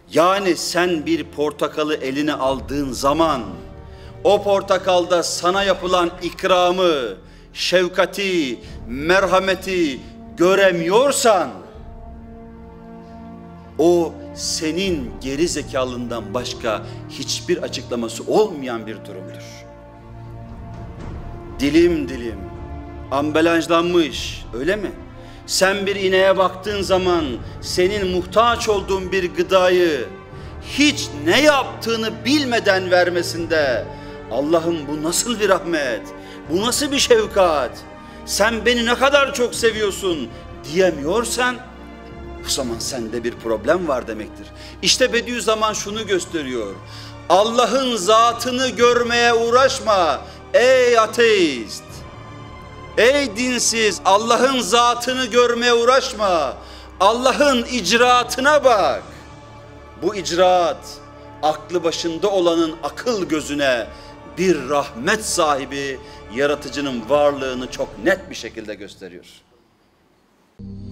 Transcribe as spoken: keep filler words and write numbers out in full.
Yani sen bir portakalı eline aldığın zaman o portakalda sana yapılan ikramı, şefkati, merhameti göremiyorsan o senin geri zekalından başka hiçbir açıklaması olmayan bir durumdur. Dilim dilim ambalajlanmış, öyle mi? Sen bir ineğe baktığın zaman senin muhtaç olduğun bir gıdayı hiç ne yaptığını bilmeden vermesinde, Allah'ım bu nasıl bir rahmet, bu nasıl bir şefkat, sen beni ne kadar çok seviyorsun diyemiyorsan o zaman sende bir problem var demektir. İşte Bediüzzaman şunu gösteriyor: Allah'ın zatını görmeye uğraşma ey ateist, ey dinsiz, Allah'ın zatını görmeye uğraşma, Allah'ın icraatına bak. Bu icraat aklı başında olanın akıl gözüne bir rahmet sahibi yaratıcının varlığını çok net bir şekilde gösteriyor.